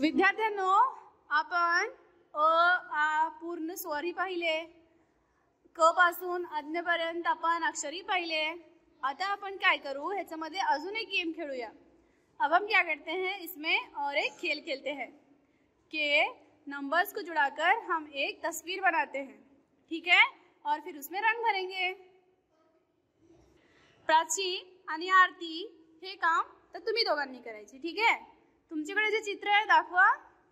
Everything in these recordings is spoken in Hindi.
विद्यार्थ्यांनो, आपण अ आ पूर्ण स्वरही पाहिले, क पासून अज्ञपर्यंत आपण अक्षरही पाहिले। आता अपन क्या करूँ, ह्याच्यामध्ये अजून एक गेम खेलूया। अब हम क्या करते हैं, इसमें और एक खेल खेलते हैं कि नंबर्स को जुड़ाकर हम एक तस्वीर बनाते हैं, ठीक है, और फिर उसमें रंग भरेंगे। प्राची आणि आरती हे काम तर तुम्ही दोघांनी करायचे, ठीक आहे। तुमच्याकडे जे चित्र आहे दाखवा।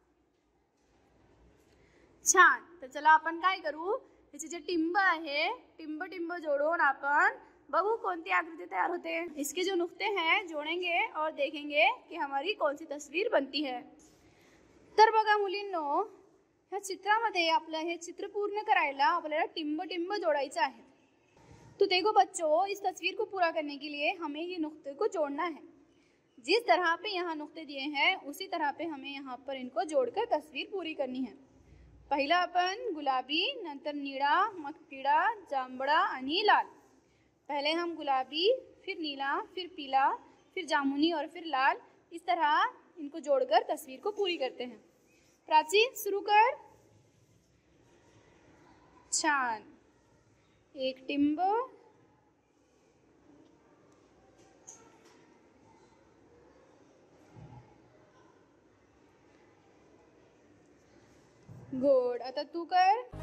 छान, तर चला आपण काय करू, त्याचे जे टिंब आहे टिंब टिंब जोड़ून आपण बघू कोणती आकृति तैयार होते। इसके जो नुक्ते हैं जोड़ेंगे और देखेंगे कि हमारी कौन सी तस्वीर बनती है। तर बघा मुलींनो, ह्या चित्रामध्ये आपलं हे चित्र पूर्ण करायला आपल्याला टिंब टिंब जोड़ायचं आहे। तो देखो बच्चों, इस तस्वीर को पूरा करने के लिए हमें ये नुक्ते को जोड़ना है। जिस तरह पे यहाँ नुक्ते दिए हैं उसी तरह पे हमें यहाँ पर इनको जोड़कर तस्वीर पूरी करनी है। पहिला अपन गुलाबी, नंतर नीला, मग पीला, जांभळा आणि लाल। पहले हम गुलाबी, फिर नीला, फिर पीला, फिर जामुनी और फिर लाल, इस तरह इनको जोड़कर तस्वीर को पूरी करते हैं। प्राची शुरू कर। छान, एक टिंब, गुड, आता तू कर।